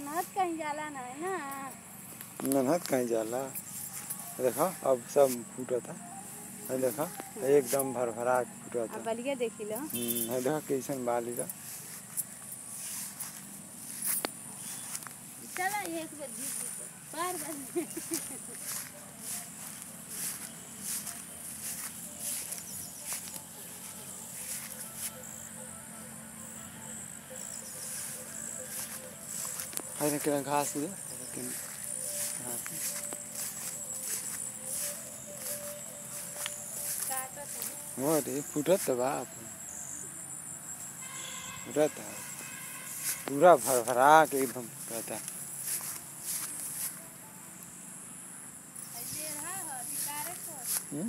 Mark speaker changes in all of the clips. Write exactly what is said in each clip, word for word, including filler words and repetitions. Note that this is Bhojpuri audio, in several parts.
Speaker 1: मेहनत कहीं जाला ना है ना।
Speaker 2: मेहनत कहीं जाला। देखो अब सब फूटा था है, देखो एकदम भर भरा फूटा था।
Speaker 1: अब बलिया देखी लो।
Speaker 2: हम्म है, देखो कैसन बाली का।
Speaker 1: चला एक बार जीत बार बार
Speaker 2: है ना किरण घास दे लेकिन घास वो रे फूटत तो बाप फूटत है पूरा भर भरा के एकदम रहता। हम्म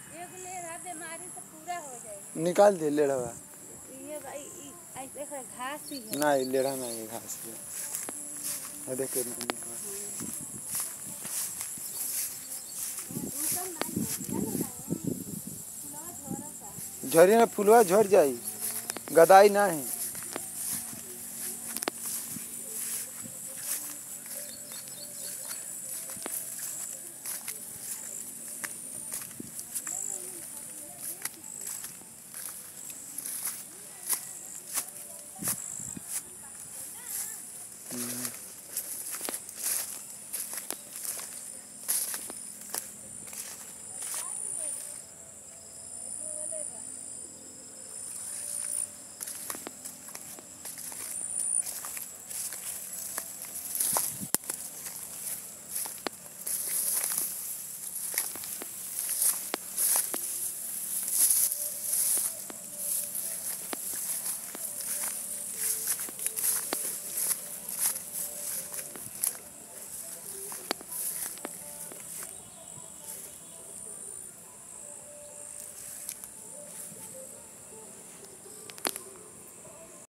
Speaker 2: निकाल दे लेढ़ा।
Speaker 1: ये भाई ऐसे घास ही है।
Speaker 2: नहीं लेढ़ा नहीं घास है, देख के झरिया फुलवा झड़ जाई गदाई ना है। Mm-hmm.